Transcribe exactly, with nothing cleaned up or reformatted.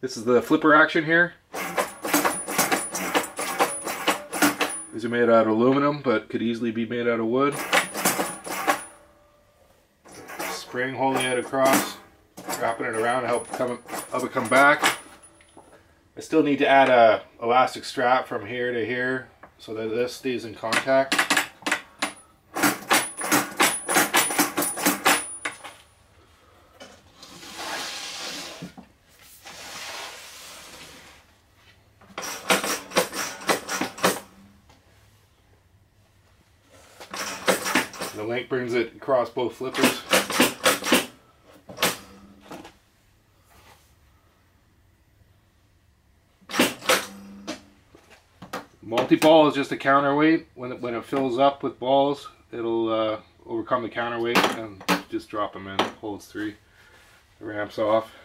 This is the flipper action here. These are made out of aluminum, but could easily be made out of wood. Spring holding it across, wrapping it around to help come, help it come back. I still need to add a elastic strap from here to here so that this stays in contact. The link brings it across both flippers. Multi-ball is just a counterweight. When it, when it fills up with balls, it'll uh, overcome the counterweight and just drop them in. It holds three. The ramp's off.